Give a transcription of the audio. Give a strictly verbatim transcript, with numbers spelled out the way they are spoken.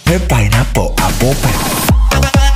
ไม่ไปนะโปะอาโปะแปะ